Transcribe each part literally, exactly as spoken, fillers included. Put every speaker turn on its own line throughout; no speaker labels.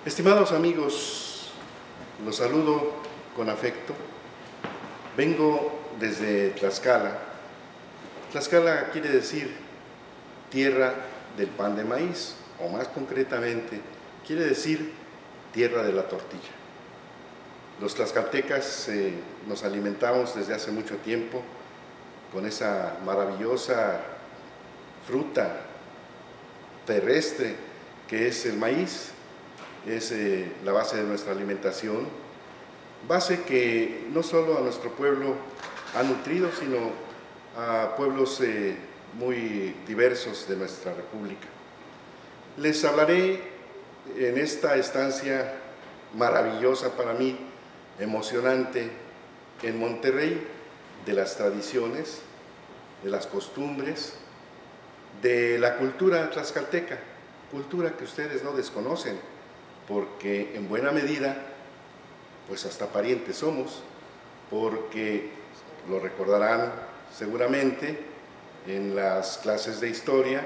Estimados amigos, los saludo con afecto. Vengo desde Tlaxcala. Tlaxcala quiere decir tierra del pan de maíz, o más concretamente, quiere decir tierra de la tortilla. Los tlaxcaltecas eh, nos alimentamos desde hace mucho tiempo con esa maravillosa fruta terrestre que es el maíz. Es eh, la base de nuestra alimentación, base que no solo a nuestro pueblo ha nutrido, sino a pueblos eh, muy diversos de nuestra república. Les hablaré en esta estancia maravillosa para mí, emocionante, en Monterrey, de las tradiciones, de las costumbres, de la cultura tlaxcalteca, cultura que ustedes no desconocen, porque en buena medida, pues hasta parientes somos, porque lo recordarán seguramente en las clases de historia,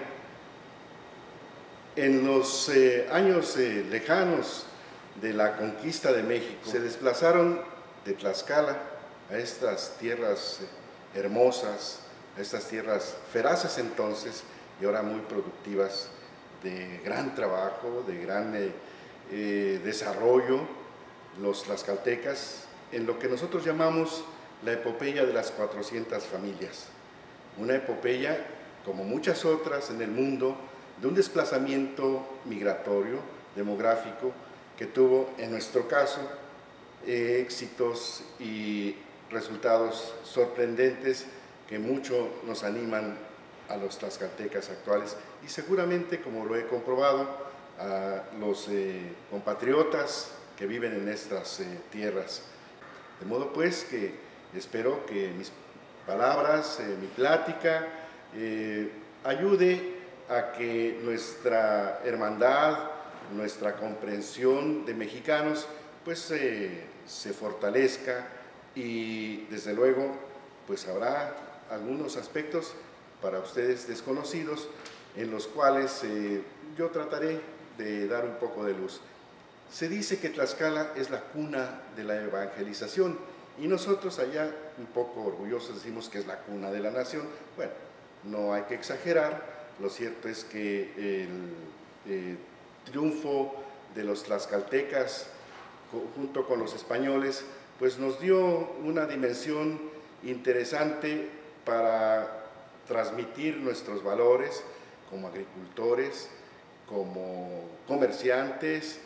en los eh, años eh, lejanos de la conquista de México, se desplazaron de Tlaxcala a estas tierras eh, hermosas, a estas tierras feraces entonces y ahora muy productivas, de gran trabajo, de gran eh, Eh, desarrollo, los tlaxcaltecas, en lo que nosotros llamamos la epopeya de las cuatrocientas familias. Una epopeya, como muchas otras en el mundo, de un desplazamiento migratorio, demográfico, que tuvo, en nuestro caso, eh, éxitos y resultados sorprendentes que mucho nos animan a los tlaxcaltecas actuales y seguramente, como lo he comprobado, a los eh, compatriotas que viven en estas eh, tierras. De modo pues que espero que mis palabras, eh, mi plática, eh, ayude a que nuestra hermandad, nuestra comprensión de mexicanos, pues eh, se fortalezca y desde luego pues habrá algunos aspectos para ustedes desconocidos en los cuales eh, yo trataré de dar un poco de luz. Se dice que Tlaxcala es la cuna de la evangelización y nosotros allá, un poco orgullosos, decimos que es la cuna de la nación. Bueno, no hay que exagerar, lo cierto es que el eh, triunfo de los tlaxcaltecas junto con los españoles pues nos dio una dimensión interesante para transmitir nuestros valores como agricultores, como comerciantes,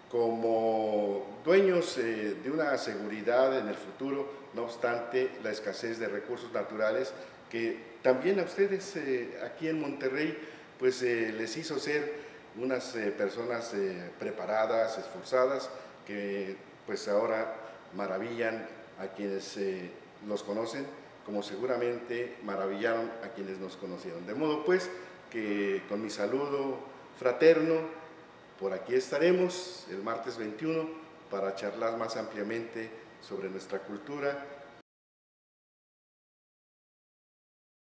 como dueños eh, de una seguridad en el futuro, no obstante la escasez de recursos naturales que también a ustedes eh, aquí en Monterrey pues eh, les hizo ser unas eh, personas eh, preparadas, esforzadas, que pues ahora maravillan a quienes eh, los conocen, como seguramente maravillaron a quienes nos conocieron. De modo pues que con mi saludo fraterno, por aquí estaremos el martes veintiuno para charlar más ampliamente sobre nuestra cultura